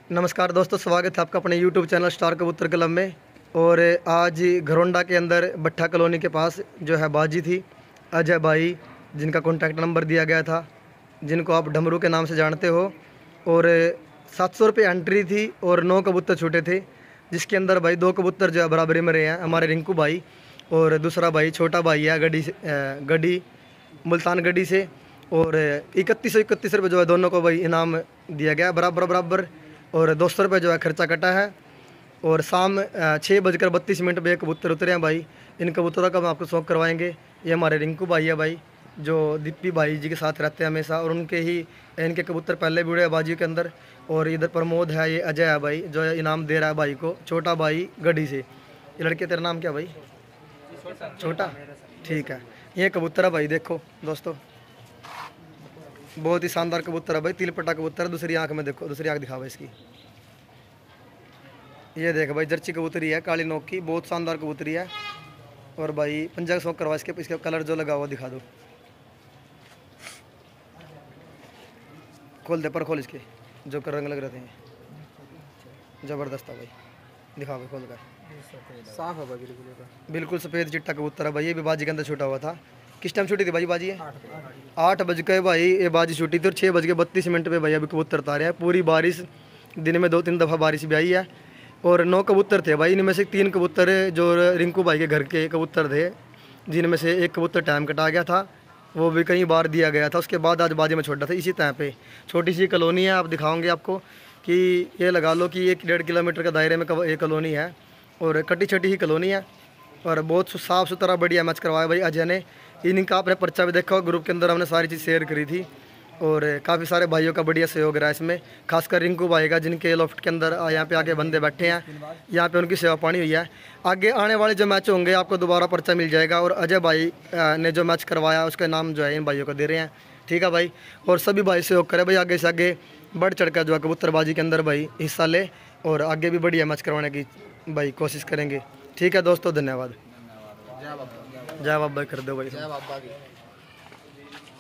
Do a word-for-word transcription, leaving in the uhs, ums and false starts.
नमस्कार दोस्तों, स्वागत है आपका अपने YouTube channel Star Kabutar Club में। और आज घरोंडा के अंदर भट्टा कॉलोनी के पास जो है बाजी थी अजय भाई, जिनका कॉन्टैक्ट नंबर दिया गया था, जिनको आप डमरू के नाम से जानते हो। और सात सौ रुपये एंट्री थी और नौ कबूतर छूटे थे, जिसके अंदर भाई दो कबूतर जो है बराबरी में रहे हैं, हमारे रिंकू भाई और दूसरा भाई छोटा भाई है गड्डी से गड्डी मुल्तान गड्डी से। और इकतीस सौ इकतीस रुपये जो है दोनों को भाई इनाम दिया गया बराबर बराबर। और दो सौ रुपये जो है खर्चा कटा है। और शाम छः बजकर बत्तीस मिनट पर कबूतर उतरे हैं भाई। इन कबूतरों का हम आपको शौक करवाएंगे। ये हमारे रिंकू भाई है भाई, जो दीप्पी भाई जी के साथ रहते हैं हमेशा, और उनके ही इनके कबूतर पहले भी उड़े हैं बाजी के अंदर। और इधर प्रमोद है, ये अजय है भाई, जो इनाम दे रहा है भाई को, छोटा भाई गड्डी से। ये लड़के तेरा नाम क्या भाई? छोटा, ठीक है। ये कबूतर है भाई, देखो दोस्तों, बहुत ही शानदार कबूतर है भाई, तिलपट्टा कबूतर है। दूसरी आंख में देखो, दूसरी आंख दिखावा इसकी। ये देख भाई, जर्सी कबूतरी है, काली नोक की, बहुत शानदार कबूतरी है। और भाई पंजा का शौक करवा, इसके इसके कलर जो लगा हुआ दिखा दो, खोल दे पर खोल इसके जो कर रंग लग रहे थे, जबरदस्त है भाई, दिखा भाई खोल कर। साफ है भाई, बिल्कुल बिल्कुल सफ़ेद चिट्टा कबूतर है भाई। ये भी बाजी के अंदर छूटा हुआ था। किस टाइम छूटी थी भाई बाजी? आठ बज के भाई ये बाजी छूटी थी, और छः बज के बत्तीस मिनट पे भाई अभी कबूतर उतारे हैं। पूरी बारिश, दिन में दो तीन दफ़ा बारिश भी आई है। और नौ कबूतर थे भाई, इनमें से तीन कबूतर जो रिंकू भाई के घर के कबूतर थे, जिनमें से एक कबूतर टाइम कटा गया था, वो भी कई बार दिया गया था। उसके बाद आज बाजी में छोड़ा था इसी टाइम पे। छोटी सी कॉलोनी है, आप दिखाओगे आपको कि ये लगा लो कि एक डेढ़ किलोमीटर के दायरे में ये कॉलोनी है, और कटी छटी ही कॉलोनी है। और बहुत साफ़ सुथरा बढ़िया मैच करवाया भाई अजय ने। इनका आपने पर्चा भी देखा, ग्रुप के अंदर हमने सारी चीज़ शेयर करी थी। और काफ़ी सारे भाइयों का बढ़िया सहयोग रहा है इसमें, खासकर रिंकू भाई का, जिनके लॉफ्ट के अंदर यहाँ पे आके बंदे बैठे हैं, यहाँ पे उनकी सेवा पानी हुई है। आगे आने वाले जो मैच होंगे आपको दोबारा पर्चा मिल जाएगा। और अजय भाई ने जो मैच करवाया उसका नाम जो है इन भाइयों को दे रहे हैं, ठीक है भाई। और सभी भाई सहयोग करें भाई, आगे से आगे बढ़ चढ़ कर जो है कबूतरबाजी के अंदर भाई हिस्सा ले, और आगे भी बढ़िया मैच करवाने की भाई कोशिश करेंगे। ठीक है दोस्तों, धन्यवाद। जय बाबा, जय बाबा कर दो भाई। जय बाबा की।